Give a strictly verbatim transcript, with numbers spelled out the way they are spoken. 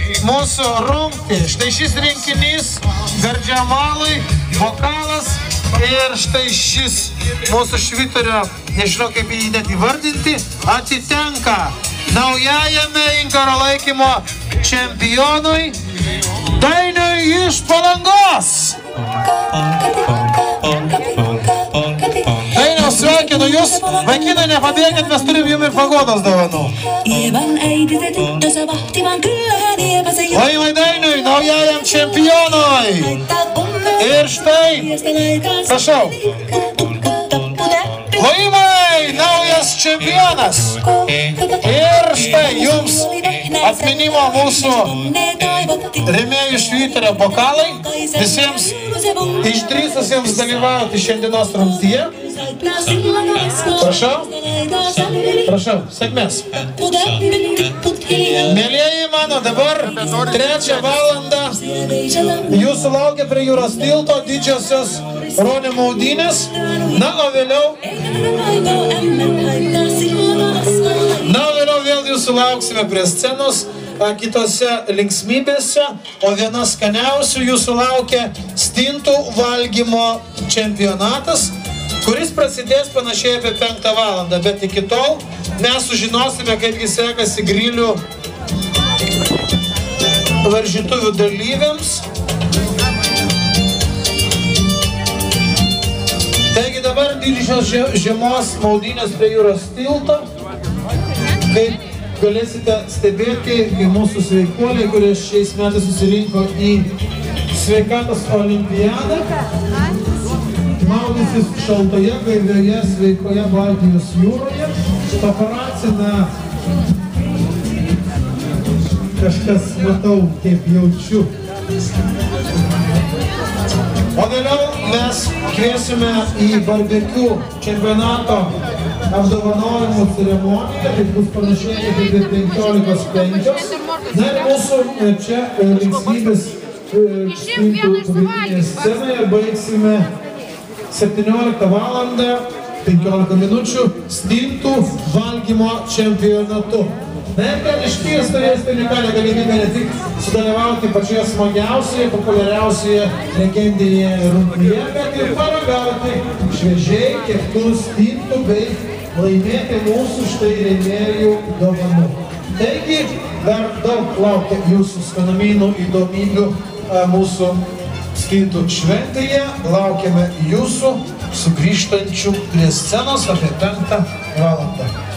mūsų rungtį. Štai šis rinkinys Gardžiamalui, vokalas ir štai šis mūsų švyturio, nežinau kaip jį net įvardinti, atitenka naujajame inkaro laikymo čempionui Dainiui iš Palangos. Dainiau, sveikinu jūs. Vaikinai, nepabėgit, mes turim jums ir pagodos dovanų. Laimai Dainiui, naujajam čempionui. Ir štai, prašau. Laimai, naujas čempionas. Ir štai jums atminimo mūsų rėmėjų švyturio bokalai. Visiems išdrįsusiems dalyvauti šiandienos rungtyje. Prašau. Prašau, sėkmės. Mėlieji mano, dabar trečią valandą jūsų laukia prie jūros tilto didžiosios Ronio maudynės. Na, o vėliau Na, o vėliau vėl jūsų lauksime prie scenos kitose linksmybėse, o viena skaniausių jūsų laukia stintų valgymo čempionatas, kuris prasidės panašiai apie penktą valandą, bet iki tol mes sužinosime, kaipgi sekasi grilių varžytuvių dalyviams. Taigi dabar didžiosios žiemos maudynės prie jūros tilto, kaip galėsite stebėti, kai mūsų sveikuoliai, kurie šiais metais susirinko į sveikatos olimpiadą, maudysis šaltoje, gaivioje, sveikoje Baltijos jūroje. Paparacina kažkas, matau, kaip jaučiu. O vėliau mes kviesime į barbekių čempionato apdovanojimų ceremoniją, tai bus panašiai kaip ir penkiolikos penkios. Na ir mūsų čia linksmybės stintų pagrindinėje scenoje baigsime septynioliktą valandą penkiolika minučių stintų valgymo čempionatu. Na ir ten išties turėsite unikalią galimybę ne tik sudalyvauti pačioje smagiausioje, populiariausioje legendinėje rungtyje, bet ir paragauti šviežiai keptų stintų bei laimėti mūsų štai rėmėjų dovanų. Taigi, dar daug laukia jūsų skanumynų įdomybių mūsų stintų šventėje. Laukiame jūsų sugrįžtančių prie scenos apie penktą valandą.